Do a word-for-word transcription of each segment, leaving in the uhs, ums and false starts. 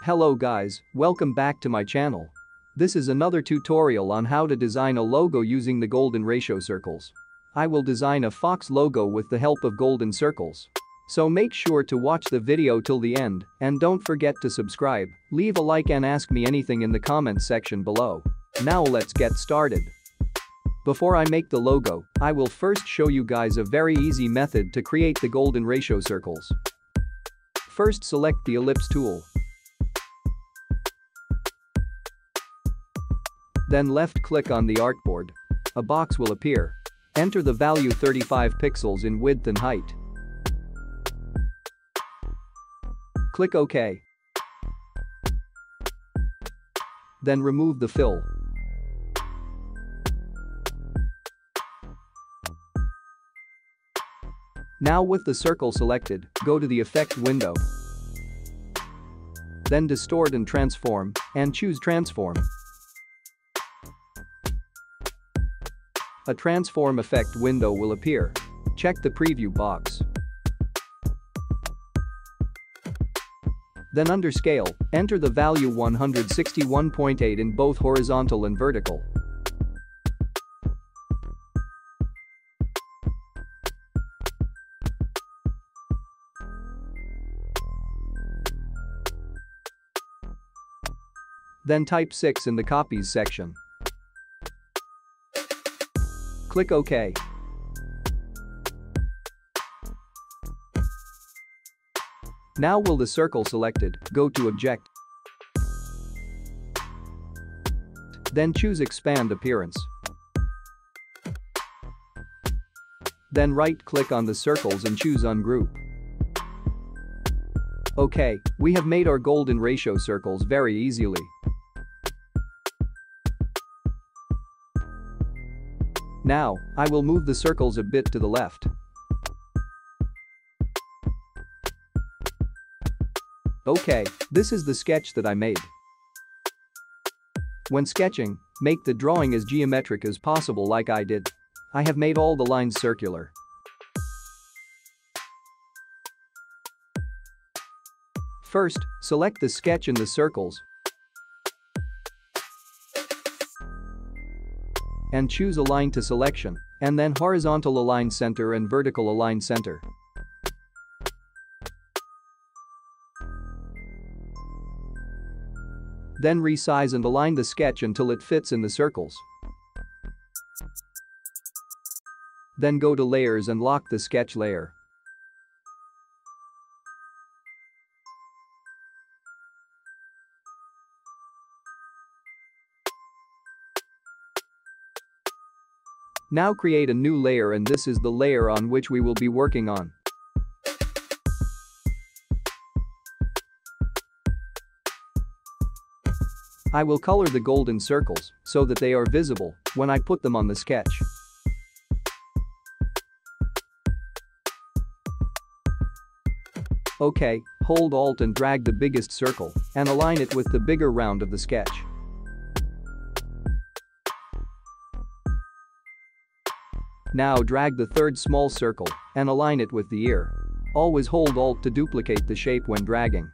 Hello guys, welcome back to my channel. This is another tutorial on how to design a logo using the golden ratio circles. I will design a fox logo with the help of golden circles. So make sure to watch the video till the end and don't forget to subscribe, leave a like and ask me anything in the comments section below. Now let's get started. Before I make the logo, I will first show you guys a very easy method to create the golden ratio circles. First select the ellipse tool. Then left-click on the artboard. A box will appear. Enter the value thirty-five pixels in width and height. Click OK. Then remove the fill. Now with the circle selected, go to the Effect window. Then Distort and Transform, and choose Transform. A transform effect window will appear. Check the preview box. Then under Scale, enter the value one hundred sixty-one point eight in both horizontal and vertical. Then type six in the Copies section. Click OK. Now with the circle selected, go to Object. Then choose Expand Appearance. Then right-click on the circles and choose Ungroup. OK, we have made our golden ratio circles very easily. Now, I will move the circles a bit to the left. Okay, this is the sketch that I made. When sketching, make the drawing as geometric as possible like I did. I have made all the lines circular. First, select the sketch in the circles and choose Align to Selection, and then Horizontal Align Center and Vertical Align Center. Then resize and align the sketch until it fits in the circles. Then go to Layers and lock the sketch layer. Now create a new layer, and this is the layer on which we will be working on. I will color the golden circles so that they are visible when I put them on the sketch. OK, hold Alt and drag the biggest circle and align it with the bigger round of the sketch. Now drag the third small circle and align it with the ear. Always hold Alt to duplicate the shape when dragging.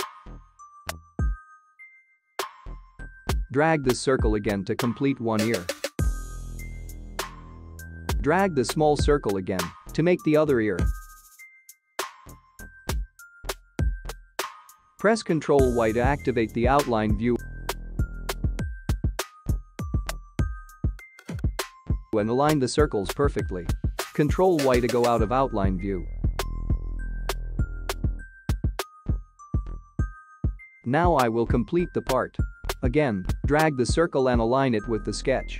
Drag this circle again to complete one ear. Drag the small circle again to make the other ear. Press control Y to activate the outline view and align the circles perfectly. control Y to go out of outline view. Now I will complete the part. Again, drag the circle and align it with the sketch.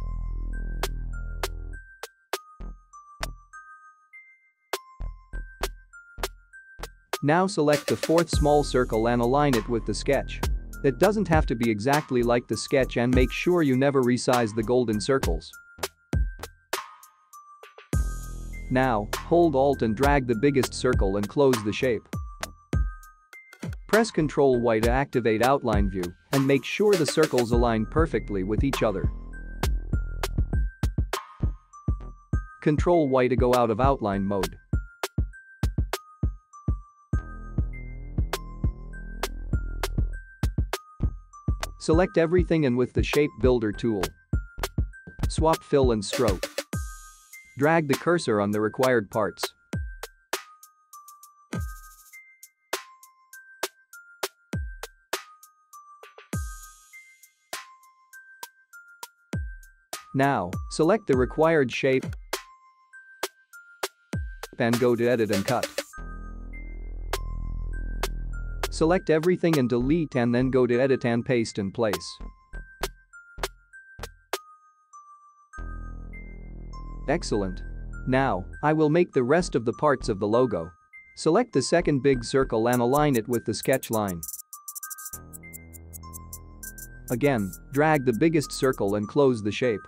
Now select the fourth small circle and align it with the sketch. It doesn't have to be exactly like the sketch, and make sure you never resize the golden circles. Now, hold Alt and drag the biggest circle and close the shape. Press control Y to activate outline view and make sure the circles align perfectly with each other. control Y to go out of outline mode. Select everything and with the Shape Builder tool, swap fill and stroke. Drag the cursor on the required parts. Now, select the required shape and go to Edit and Cut. Select everything and delete and then go to Edit and Paste in place. Excellent. Now, I will make the rest of the parts of the logo. Select the second big circle and align it with the sketch line. Again, drag the biggest circle and close the shape.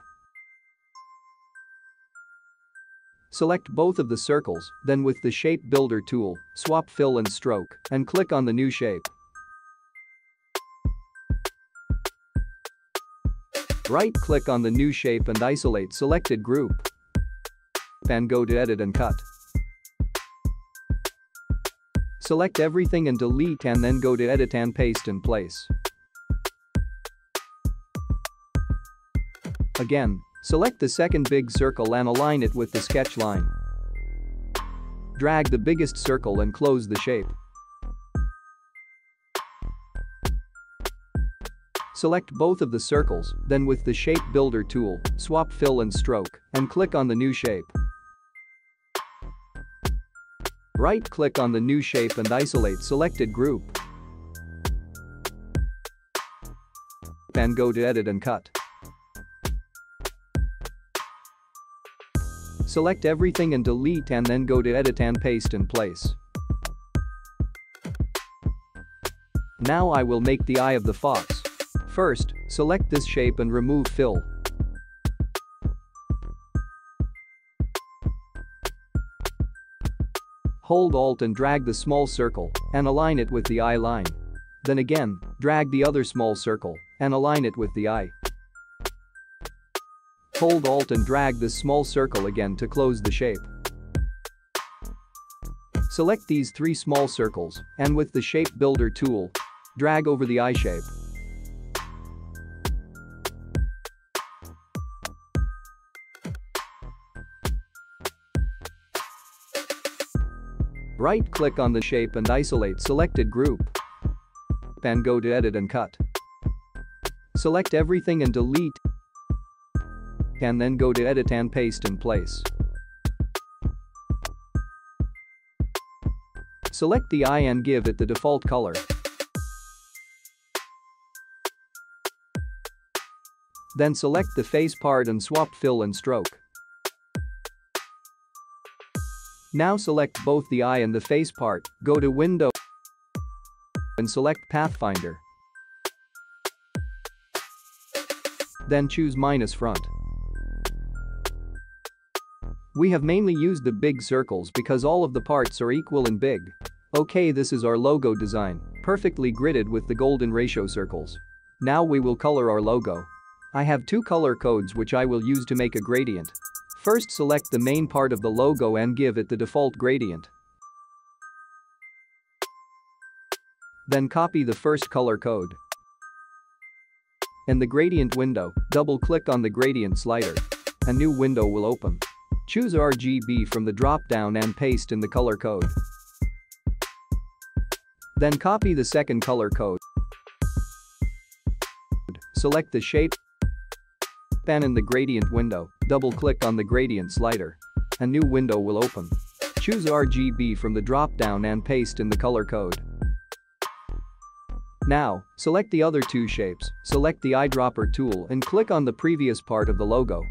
Select both of the circles, then with the Shape Builder tool, swap fill and stroke, and click on the new shape. Right-click on the new shape and isolate selected group. And go to Edit and Cut. Select everything and delete and then go to Edit and Paste in place. Again, select the second big circle and align it with the sketch line. Drag the biggest circle and close the shape. Select both of the circles, then with the Shape Builder tool, swap fill and stroke, and click on the new shape. Right-click on the new shape and isolate selected group. And go to Edit and Cut. Select everything and delete and then go to Edit and Paste in place. Now I will make the eye of the fox. First, select this shape and remove fill. Hold Alt and drag the small circle and align it with the eye line. Then again, drag the other small circle and align it with the eye. Hold Alt and drag this small circle again to close the shape. Select these three small circles and with the Shape Builder tool, drag over the eye shape. Right-click on the shape and isolate selected group. And go to Edit and Cut. Select everything and delete. And then go to Edit and Paste in place. Select the eye and give it the default color. Then select the face part and swap fill and stroke. Now select both the eye and the face part, go to Window and select Pathfinder. Then choose minus front. We have mainly used the big circles because all of the parts are equal and big. Okay, this is our logo design, perfectly gridded with the golden ratio circles. Now we will color our logo. I have two color codes which I will use to make a gradient. First, select the main part of the logo and give it the default gradient. Then copy the first color code. In the gradient window, double-click on the gradient slider. A new window will open. Choose R G B from the drop-down and paste in the color code. Then copy the second color code. Select the shape. And in the gradient window, double-click on the gradient slider. A new window will open. Choose R G B from the drop-down and paste in the color code. Now, select the other two shapes, select the eyedropper tool and click on the previous part of the logo.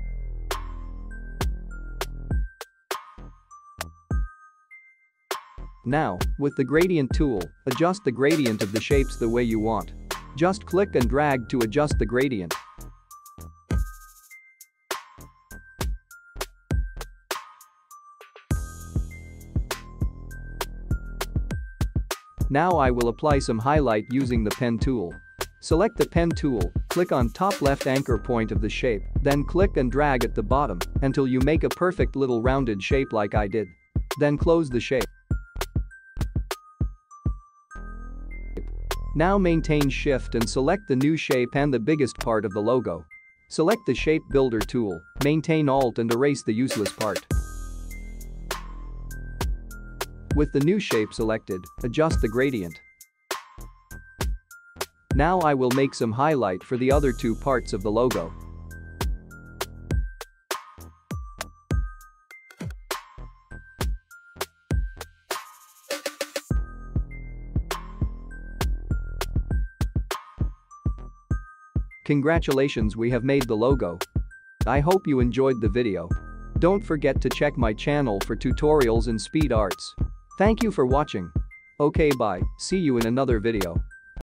Now, with the gradient tool, adjust the gradient of the shapes the way you want. Just click and drag to adjust the gradient. Now I will apply some highlight using the pen tool. Select the pen tool, click on top left anchor point of the shape, then click and drag at the bottom until you make a perfect little rounded shape like I did. Then close the shape. Now maintain Shift and select the new shape and the biggest part of the logo. Select the Shape Builder tool, maintain Alt and erase the useless part. With the new shape selected, adjust the gradient. Now I will make some highlight for the other two parts of the logo. Congratulations, we have made the logo. I hope you enjoyed the video. Don't forget to check my channel for tutorials in speed arts. Thank you for watching. Okay, bye, see you in another video.